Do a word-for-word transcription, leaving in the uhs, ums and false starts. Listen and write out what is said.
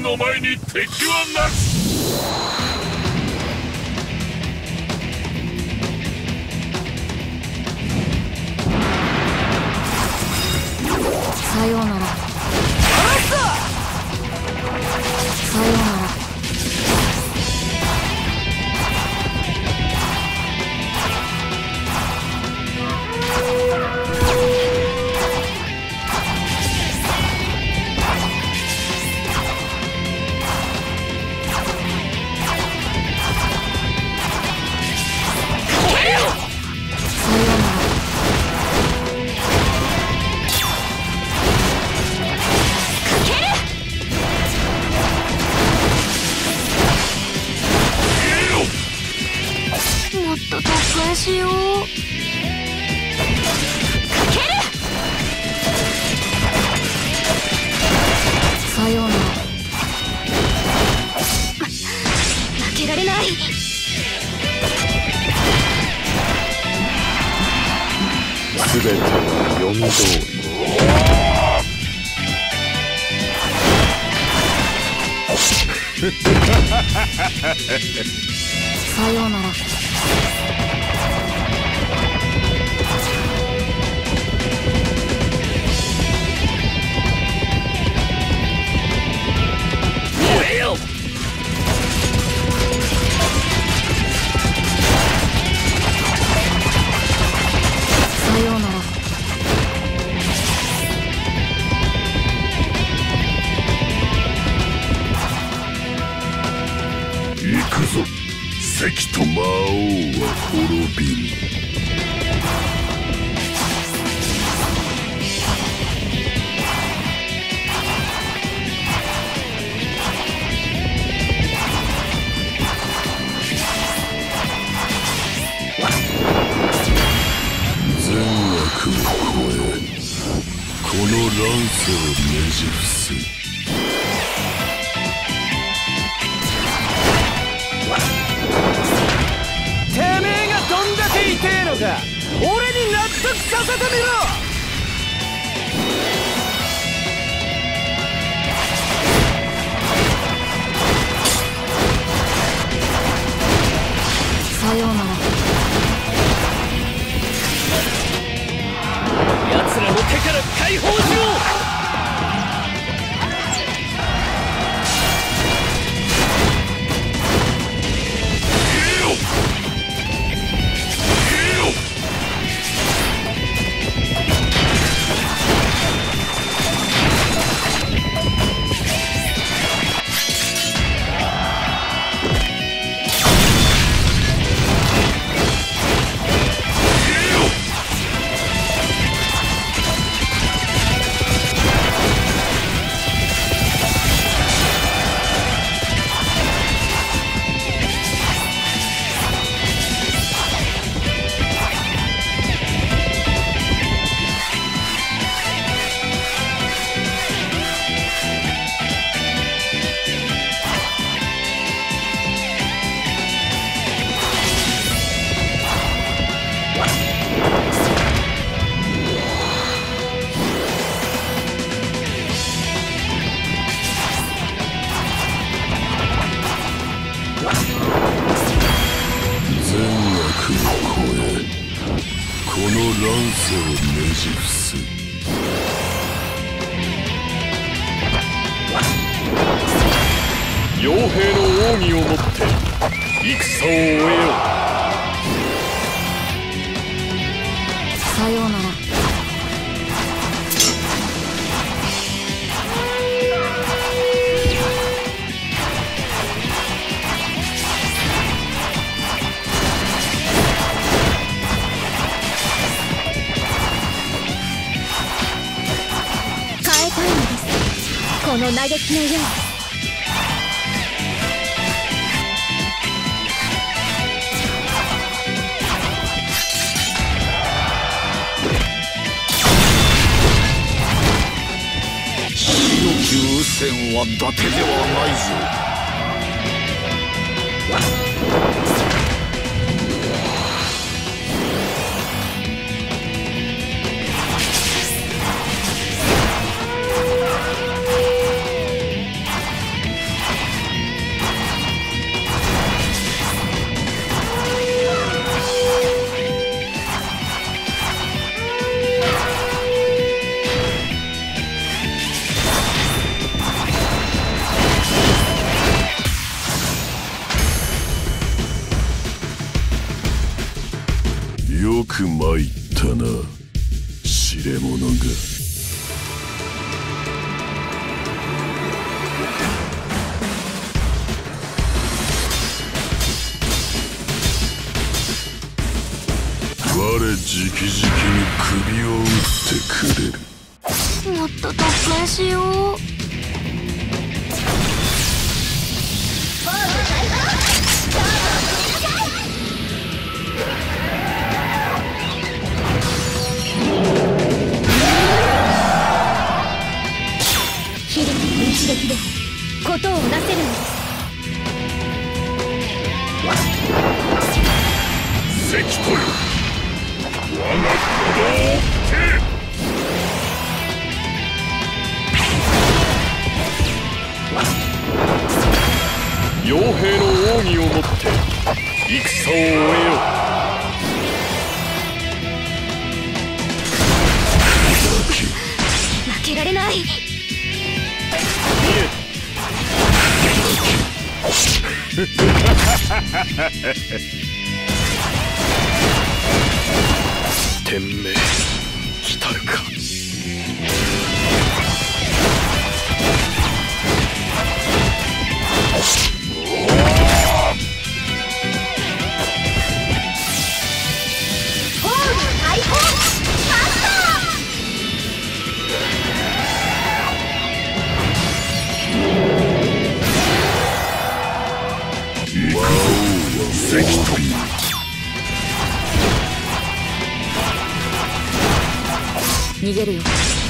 の前に敵はなし。 さようなら。さようなら。しよう。かける。さようなら。負けられない。 すべては読み通り。 さようなら。 行くぞ、関と魔王は滅びる。善悪を超え、この乱世をねじ伏す。 痛えのか、俺に納得させてみろ。 さようなら。 奴らの手から解放しろ。この乱世をねじ伏す。 傭兵の奥義をもって戦を終えよう。 さようなら。この嘆きのよう。 白き雨線は伊達ではないぞ。 よく参ったな、知れ者が。我直々に首を打ってくれる。 もっと特訓しよう。秀樹の一撃でことをなせるのです。 関とよ、我が鼓動を吹け。傭兵の奥義をもって戦を終えよう。 負けられない。 天命来たるか。関と逃げるよ。